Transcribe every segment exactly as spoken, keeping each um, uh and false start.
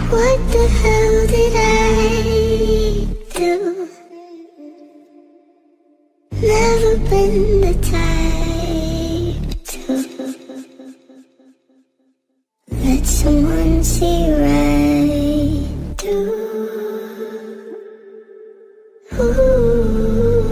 What the hell did I do? Never been the type to let someone see right through. Ooh.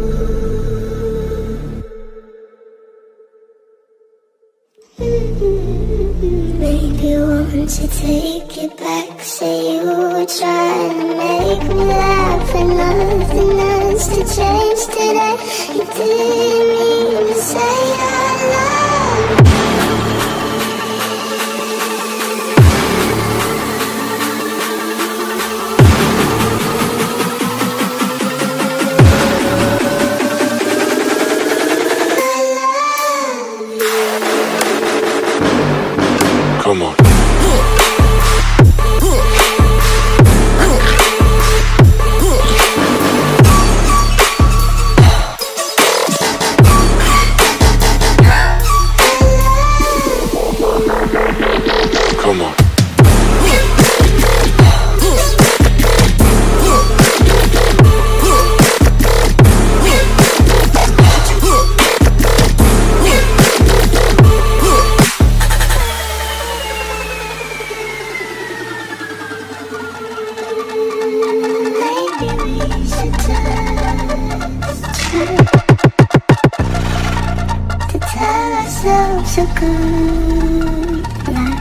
Maybe you want to take it back. Say you were trying to make me laugh, and nothing has to change today. You didn't mean to say I love you. Come on. Come on. To tell ourselves a good night.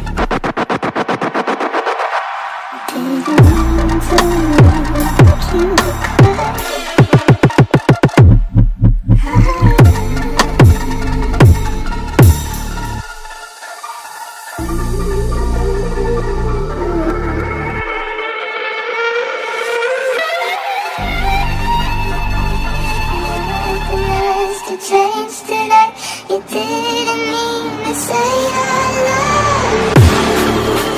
Didn't mean to make you cry. To change today, you didn't mean to say I love you.